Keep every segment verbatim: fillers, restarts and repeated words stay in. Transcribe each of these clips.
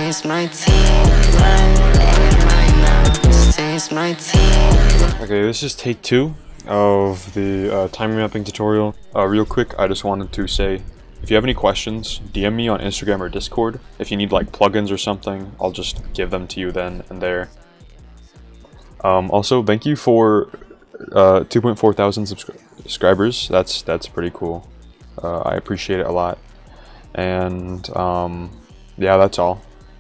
Stays my teeth, stays my teeth. Okay, this is take two of the uh, time remapping tutorial. Uh, real quick, I just wanted to say, if you have any questions, D M me on Instagram or Discord. If you need like plugins or something, I'll just give them to you then and there. Um, also, thank you for uh, two point four thousand subscri subscribers. That's that's pretty cool. Uh, I appreciate it a lot. And um, yeah, that's all.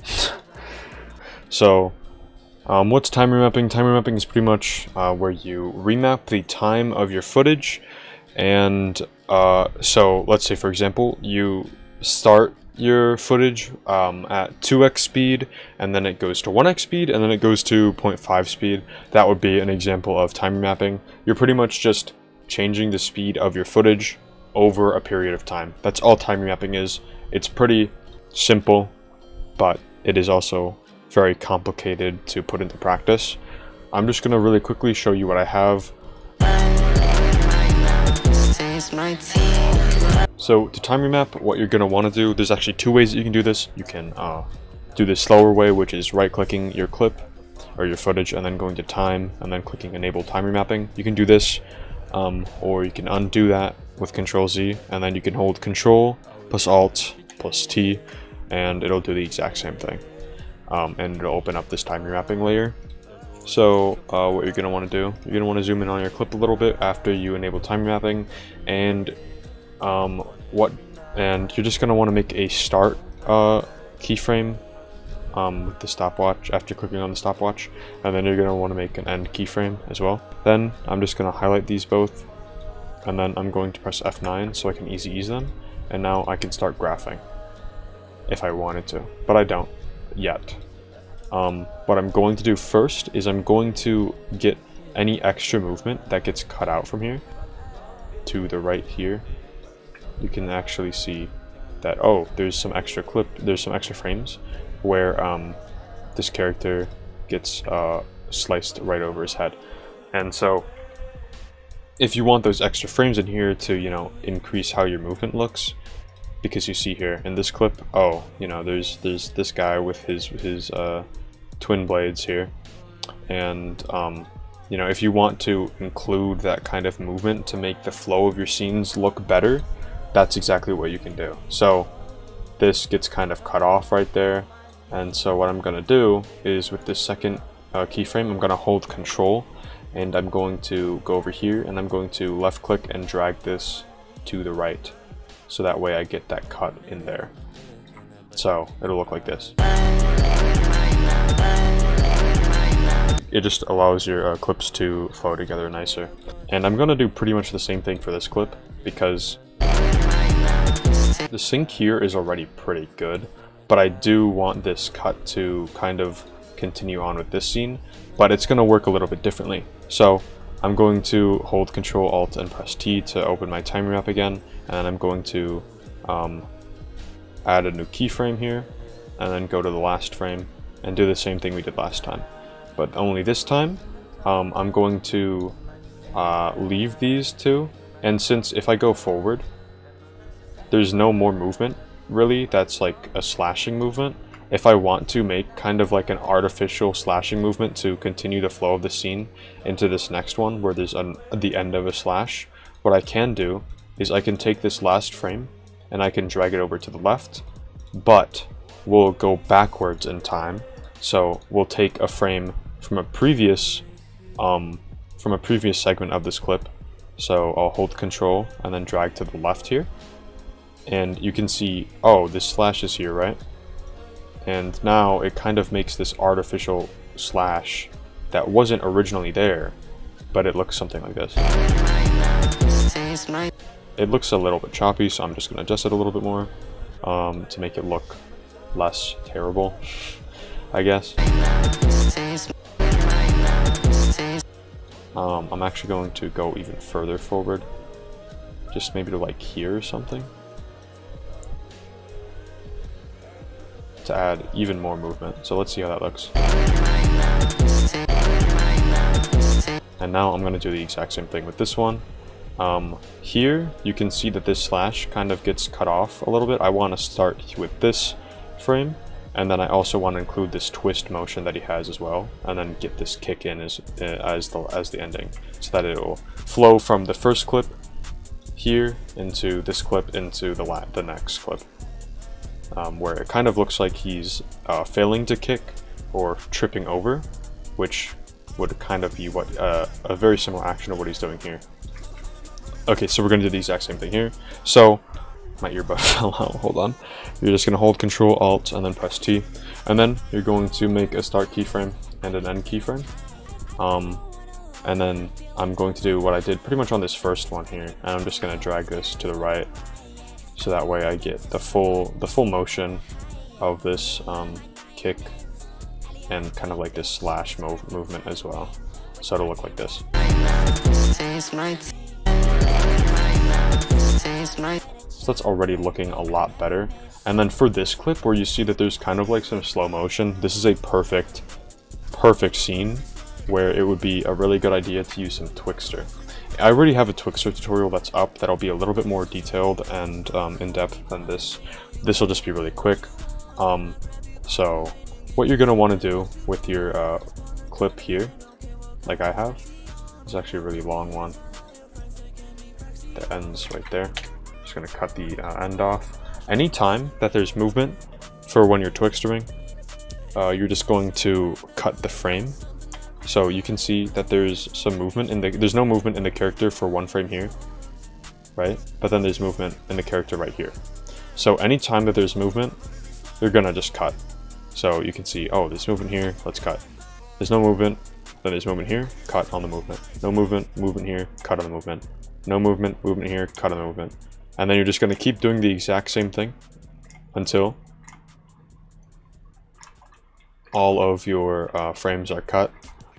So, um, what's time remapping? Time remapping is pretty much uh, where you remap the time of your footage. And uh, so, let's say for example, you start your footage um, at two x speed, and then it goes to one x speed, and then it goes to zero point five speed. That would be an example of time remapping. You're pretty much just changing the speed of your footage over a period of time. That's all time remapping is. It's pretty simple, but it is also very complicated to put into practice. I'm just gonna really quickly show you what I have. So to time remap, what you're gonna want to do, there's actually two ways that you can do this. You can uh, do the slower way, which is right-clicking your clip or your footage and then going to time and then clicking enable time remapping. You can do this, um, or you can undo that with control Z, and then you can hold control plus alt plus T, and it'll do the exact same thing. Um, and it'll open up this time remapping layer. So uh, what you're going to want to do, you're going to want to zoom in on your clip a little bit after you enable time remapping, and um, what and you're just going to want to make a start uh, keyframe um, with the stopwatch after clicking on the stopwatch, and then you're going to want to make an end keyframe as well. Then I'm just going to highlight these both, and then I'm going to press F nine so I can easy ease them, and now I can start graphing if I wanted to, but I don't yet. Um, what I'm going to do first is I'm going to get any extra movement that gets cut out from here to the right here. You can actually see that, oh, there's some extra clip, there's some extra frames where um, this character gets uh, sliced right over his head. And so if you want those extra frames in here to, you know, increase how your movement looks, because you see here in this clip, oh, you know, there's there's this guy with his his uh, twin blades here, and um, you know, if you want to include that kind of movement to make the flow of your scenes look better, that's exactly what you can do. So this gets kind of cut off right there, and so what I'm gonna do is with this second uh, keyframe, I'm gonna hold control, and I'm going to go over here, and I'm going to left click and drag this to the right. So that way I get that cut in there. So it'll look like this. It just allows your uh, clips to flow together nicer. And I'm gonna do pretty much the same thing for this clip, because the sync here is already pretty good, but I do want this cut to kind of continue on with this scene, but it's gonna work a little bit differently. So I'm going to hold control alt and press T to open my time remap again, and I'm going to um, add a new keyframe here, and then go to the last frame and do the same thing we did last time. But only this time, um, I'm going to uh, leave these two, and since if I go forward, there's no more movement, really, that's like a slashing movement. If I want to make kind of like an artificial slashing movement to continue the flow of the scene into this next one where there's an, the end of a slash, what I can do is I can take this last frame and I can drag it over to the left, but we'll go backwards in time. So we'll take a frame from a previous um, from a previous segment of this clip. So I'll hold control and then drag to the left here, and you can see, oh, this slash is here, right? And now it kind of makes this artificial slash that wasn't originally there, but it looks something like this. It looks a little bit choppy, so I'm just going to adjust it a little bit more um, to make it look less terrible, I guess. Um, I'm actually going to go even further forward, just maybe to like here or something, to add even more movement. So let's see how that looks. And now I'm going to do the exact same thing with this one. Um, here you can see that this slash kind of gets cut off a little bit. I want to start with this frame And then I also want to include this twist motion that he has as well, and then get this kick in as uh, as the as the ending, so that it will flow from the first clip here into this clip into the la the next clip, um, where it kind of looks like he's uh, failing to kick or tripping over, which would kind of be what uh, a very similar action to what he's doing here. Okay, so we're gonna do the exact same thing here. So my earbud fell out, hold on. You're just gonna hold Control Alt and then press T, and then you're going to make a start keyframe and an end keyframe. Um, and then I'm going to do what I did pretty much on this first one here, and I'm just gonna drag this to the right, so that way I get the full the full motion of this um, kick and kind of like this slash move movement as well. So it'll look like this. So that's already looking a lot better. And then for this clip where you see that there's kind of like some slow motion, this is a perfect, perfect scene where it would be a really good idea to use some Twixtor. I already have a Twixtor tutorial that's up that'll be a little bit more detailed and um, in-depth than this. This will just be really quick. Um, so what you're going to want to do with your uh, clip here, like I have, it's actually a really long one that ends right there. Just going to cut the uh, end off. Anytime that there's movement for when you're Twixtoring, uh, you're just going to cut the frame. So you can see that there's some movement in the, there's no movement in the character for one frame here, right? But then there's movement in the character right here. So anytime that there's movement, you're gonna just cut. So you can see, oh, there's movement here, let's cut. There's no movement, then there's movement here, cut on the movement. No movement, movement here, cut on the movement. No movement, movement here, cut on the movement. And then you're just gonna keep doing the exact same thing until all of your uh, frames are cut.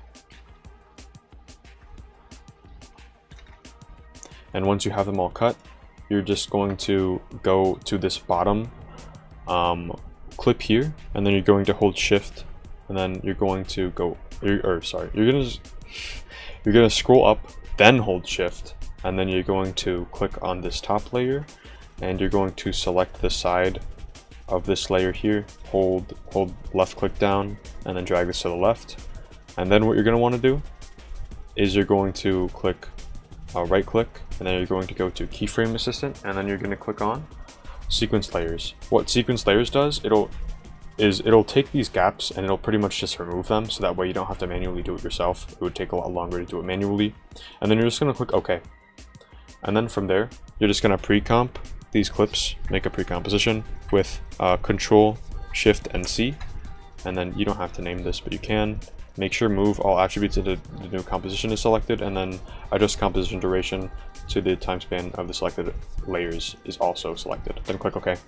And once you have them all cut, you're just going to go to this bottom um, clip here, and then you're going to hold Shift, and then you're going to go, or, or sorry, you're gonna you're gonna scroll up, then hold Shift, and then you're going to click on this top layer, and you're going to select the side of this layer here. Hold hold left click down, and then drag this to the left. And then what you're gonna want to do is you're going to click uh, right click, and then you're going to go to Keyframe Assistant, and then you're going to click on Sequence Layers. What Sequence Layers does, it'll is it'll take these gaps and it'll pretty much just remove them, so that way you don't have to manually do it yourself. It would take a lot longer to do it manually. And then you're just going to click OK. And then from there, you're just going to pre-comp these clips, make a pre-composition with uh, Control, Shift, and C. And then you don't have to name this, but you can. Make sure move all attributes into the new composition is selected, and then adjust composition duration to the time span of the selected layers is also selected. Then click OK.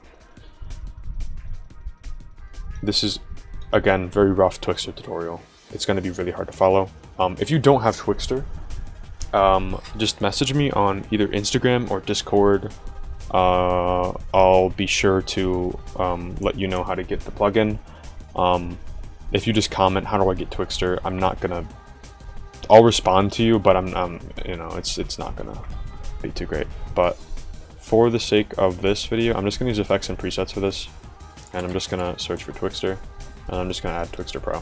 This is, again, very rough Twixtor tutorial. It's going to be really hard to follow. Um, if you don't have Twixtor, um, just message me on either Instagram or Discord. Uh, I'll be sure to um, let you know how to get the plugin. Um, If you just comment, how do I get Twixtor? I'm not gonna. I'll respond to you, but I'm, I'm, you know, it's it's not gonna be too great. But for the sake of this video, I'm just gonna use effects and presets for this, and I'm just gonna search for Twixtor, and I'm just gonna add Twixtor Pro.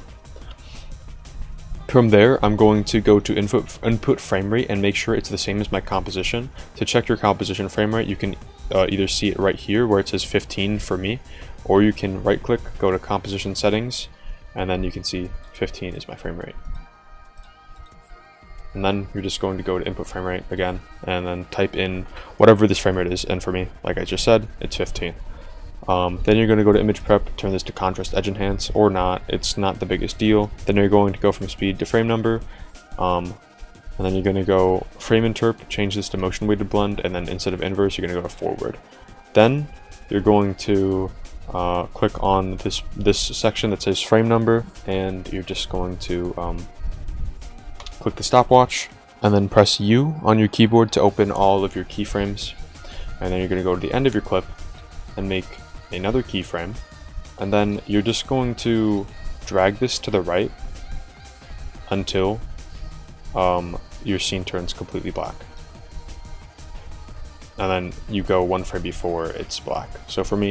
From there, I'm going to go to input input frame rate and make sure it's the same as my composition. To check your composition frame rate, you can uh, either see it right here where it says fifteen for me, or you can right click, go to composition settings, and then you can see fifteen is my frame rate. And then you're just going to go to input frame rate again, and then type in whatever this frame rate is, and for me, like I just said, it's fifteen. Um, then you're going to go to image prep, turn this to contrast edge enhance, or not, it's not the biggest deal. Then you're going to go from speed to frame number, um, and then you're going to go frame interp, change this to motion weighted blend, and then instead of inverse, you're going to go to forward. Then you're going to uh, click on this this section that says frame number, and you're just going to um, click the stopwatch, and then press U on your keyboard to open all of your keyframes. And then you're going to go to the end of your clip and make another keyframe, and then you're just going to drag this to the right until um, your scene turns completely black, and then you go one frame before it's black. So for me,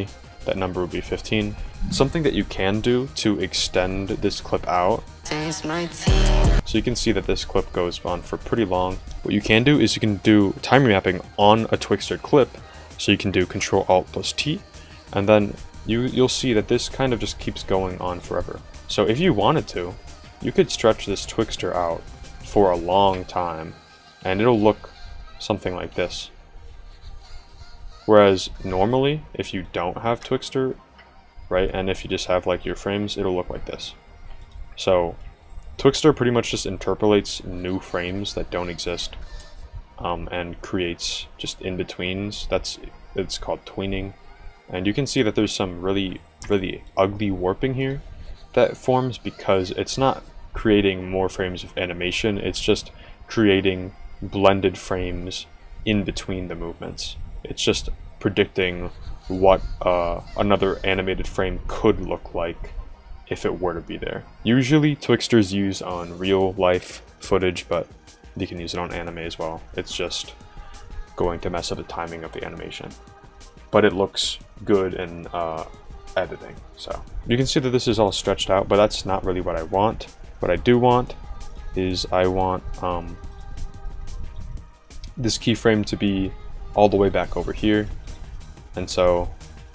that number would be fifteen. Something that you can do to extend this clip out, so you can see that this clip goes on for pretty long. What you can do is you can do time remapping on a Twixtor clip, so you can do Control Alt plus T, and then you, you'll see that this kind of just keeps going on forever. So if you wanted to, you could stretch this Twixtor out for a long time, and it'll look something like this. Whereas normally, if you don't have Twixtor, right, and if you just have like your frames, it'll look like this. So Twixtor pretty much just interpolates new frames that don't exist, um, and creates just in-betweens. That's it's called tweening. And you can see that there's some really, really ugly warping here that forms because it's not creating more frames of animation, it's just creating blended frames in between the movements. It's just predicting what uh, another animated frame could look like if it were to be there. Usually Twixtor's used on real life footage, but you can use it on anime as well. It's just going to mess up the timing of the animation. But it looks good in uh, editing. So you can see that this is all stretched out, but that's not really what I want. What I do want is I want um, this keyframe to be all the way back over here. And so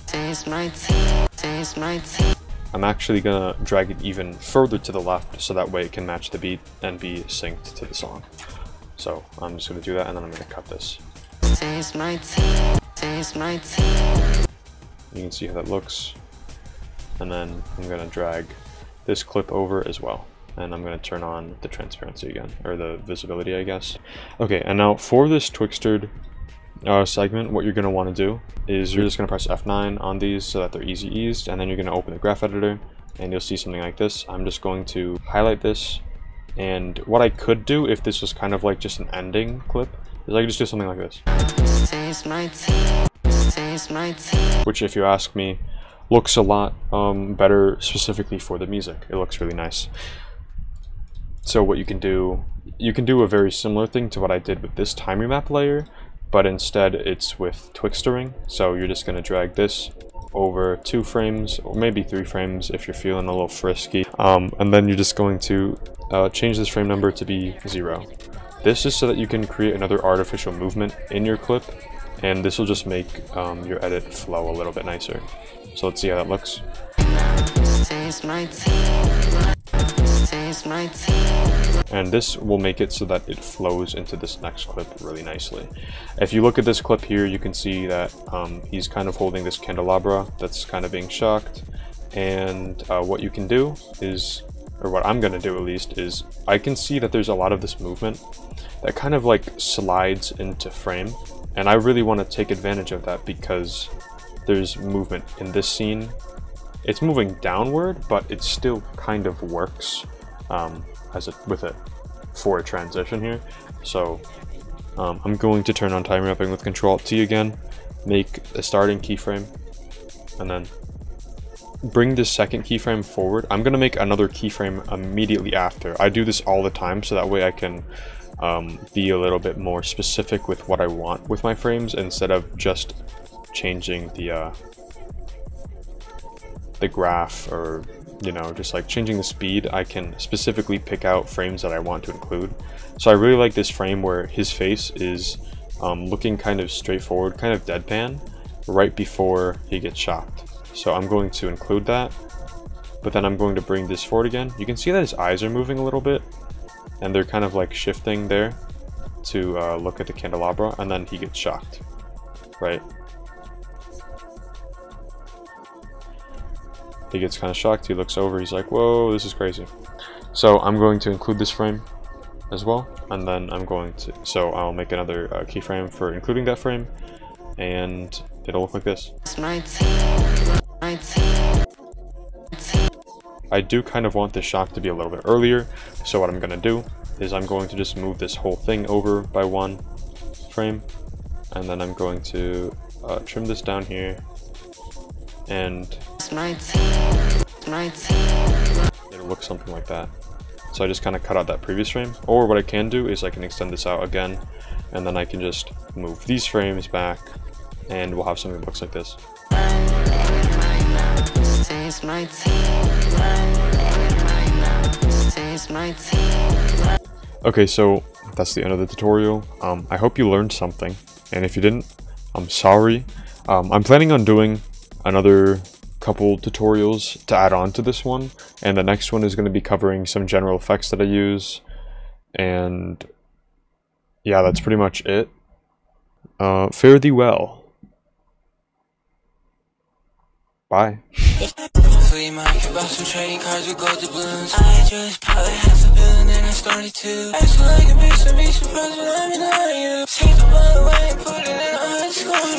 I'm actually gonna drag it even further to the left so that way it can match the beat and be synced to the song. So I'm just gonna do that, and then I'm gonna cut this. You can see how that looks. And then I'm gonna drag this clip over as well. And I'm gonna turn on the transparency again, or the visibility, I guess. Okay, and now for this Twixtor uh, segment, what you're gonna wanna do is you're just gonna press F nine on these so that they're easy eased, and then you're gonna open the graph editor, and you'll see something like this. I'm just going to highlight this, and what I could do if this was kind of like just an ending clip is I could just do something like this. Which, if you ask me, looks a lot um, better specifically for the music. It looks really nice. So what you can do, you can do a very similar thing to what I did with this time remap layer, but instead it's with Twixtoring. So you're just gonna drag this over two frames, or maybe three frames if you're feeling a little frisky. Um, and then you're just going to uh, change this frame number to be zero. This is so that you can create another artificial movement in your clip, and this will just make um, your edit flow a little bit nicer. So let's see how that looks. And this will make it so that it flows into this next clip really nicely. If you look at this clip here, you can see that um, he's kind of holding this candelabra that's kind of being shocked. And uh, what you can do is, or what I'm gonna do at least, is I can see that there's a lot of this movement that kind of like slides into frame. And I really want to take advantage of that because there's movement in this scene. It's moving downward, but it still kind of works um, as a, with it for a transition here. So um, I'm going to turn on time remapping with Control Alt T again, make a starting keyframe, and then bring this second keyframe forward. I'm going to make another keyframe immediately after. I do this all the time so that way I can um, be a little bit more specific with what I want with my frames instead of just changing the uh, the graph, or you know, just like changing the speed. I can specifically pick out frames that I want to include. So I really like this frame where his face is um, looking kind of straightforward, kind of deadpan, right before he gets shocked. So I'm going to include that, but then I'm going to bring this forward again. You can see that his eyes are moving a little bit, and they're kind of like shifting there to uh, look at the candelabra, and then he gets shocked, right? He gets kind of shocked, he looks over, he's like, whoa, this is crazy. So I'm going to include this frame as well, and then I'm going to, so I'll make another uh, keyframe for including that frame, and it'll look like this. I do kind of want the shock to be a little bit earlier, so what I'm going to do is I'm going to just move this whole thing over by one frame, and then I'm going to uh, trim this down here, and it'll look something like that. So I just kind of cut out that previous frame, or what I can do is I can extend this out again, and then I can just move these frames back, and we'll have something that looks like this. my team. Stays my team. Okay, so that's the end of the tutorial. Um, I hope you learned something, and if you didn't, I'm sorry. Um, I'm planning on doing another couple tutorials to add on to this one, and the next one is going to be covering some general effects that I use, and yeah, that's pretty much it. Uh, fare thee well. Bye. Flea market, bought some trading cards with gold doubloons. I just probably half a billion and I started to act like a bitch, I'd be surprised when I'm in on you. Take the ball away and put it in high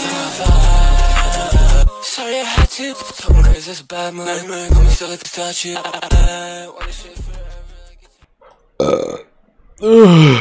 school. Sorry I had to talk me crazy, that's a bad move. Nightmare, got me still like a statue. I wanna shit forever like it's